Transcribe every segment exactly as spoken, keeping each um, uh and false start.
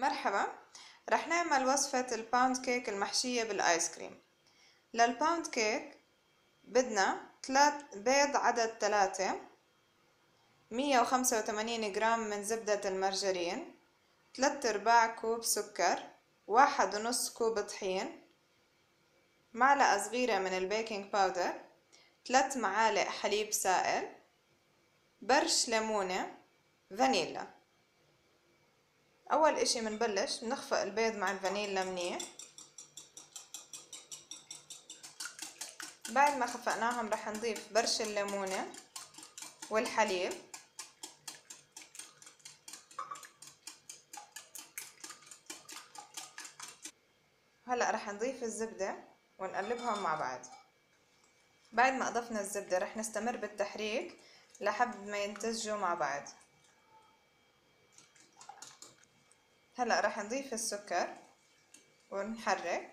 مرحبا، رح نعمل وصفة الباوند كيك المحشية بالايس كريم. للباوند كيك بدنا ثلاث بيض عدد ثلاثة، مية وخمسة وثمانين جرام من زبدة المرجرين، ثلاث ارباع كوب سكر، واحد ونص كوب طحين، معلقة صغيرة من البيكنج باودر، ثلاث معالق حليب سائل، برش ليمونة، فانيلا. اول اشي منبلش بنخفق البيض مع الفانيلا منيح. بعد ما خفقناهم رح نضيف برش الليمونة والحليب، هلا رح نضيف الزبدة ونقلبهم مع بعض. بعد ما اضفنا الزبدة رح نستمر بالتحريك لحد ما يمتزجوا مع بعض. هلا رح نضيف السكر ونحرك.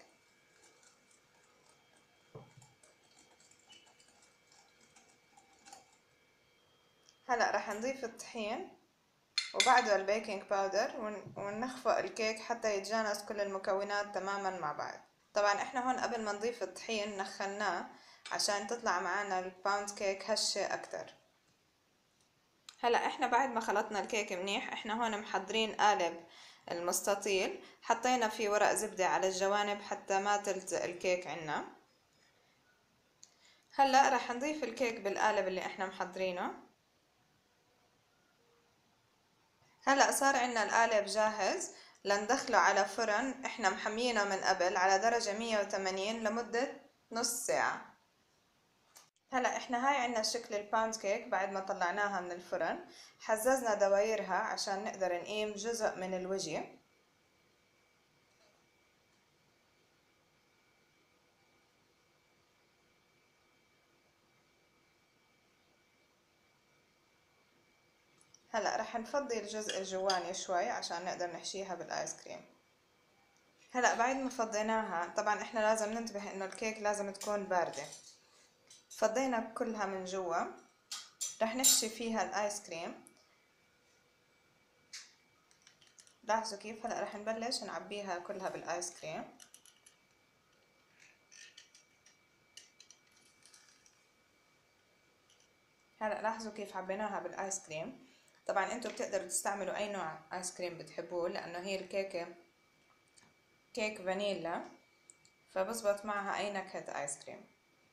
هلا رح نضيف الطحين وبعده البيكنج باودر ونخفق الكيك حتى يتجانس كل المكونات تماما مع بعض. طبعا احنا هون قبل ما نضيف الطحين نخلناه عشان تطلع معنا الباوند كيك هشة اكتر. هلا احنا بعد ما خلطنا الكيك منيح، احنا هون محضرين قالب المستطيل، حطينا فيه ورق زبدة على الجوانب حتى ما تلزق الكيك عنا. هلا رح نضيف الكيك بالقالب اللي احنا محضرينه. هلا صار عنا القالب جاهز لندخله على فرن احنا محمينه من قبل على درجة مية وثمانين لمدة نص ساعة. هلا احنا هاي عنا شكل الباوند كيك بعد ما طلعناها من الفرن. حززنا دوايرها عشان نقدر نقيم جزء من الوجه. هلا رح نفضي الجزء الجواني شوي عشان نقدر نحشيها بالايس كريم. هلا بعد ما فضيناها، طبعا احنا لازم ننتبه انه الكيك لازم تكون باردة. فضينا كلها من جوا، رح نحشي فيها الايس كريم. لاحظوا كيف هلا رح نبلش نعبيها كلها بالايس كريم. هلا لاحظوا كيف عبيناها بالايس كريم. طبعا انتوا بتقدروا تستعملوا اي نوع ايس كريم بتحبوه لانه هي الكيكة كيك فانيلا فبزبط معها اي نكهة ايس كريم.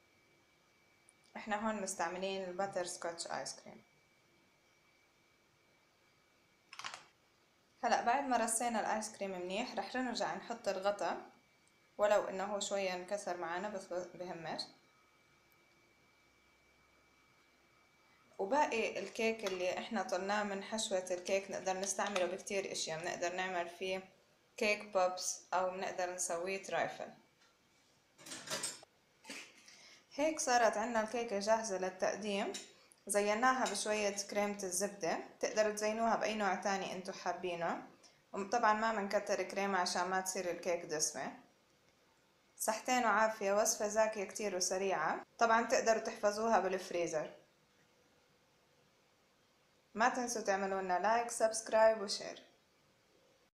احنا هون مستعملين الباتر سكوتش ايس كريم. هلا بعد ما رصينا الايس كريم منيح رح نرجع نحط الغطا، ولو انه هو شوية انكسر معنا بس بهمش. وباقي الكيك اللي احنا طلناه من حشوة الكيك نقدر نستعمله بكتير اشياء. بنقدر نعمل فيه كيك بوبس او بنقدر نسويه ترايفل. هيك صارت عنا الكيكة جاهزة للتقديم. زيناها بشوية كريمة الزبدة، تقدروا تزينوها بأي نوع تاني انتو حابينه، وطبعا ما منكتر كريمة عشان ما تصير الكيك دسمة. صحتين وعافية، وصفة زاكية كتير وسريعة. طبعا تقدروا تحفظوها بالفريزر. ما تنسوا تعملوا لنا لايك، سبسكرايب وشير.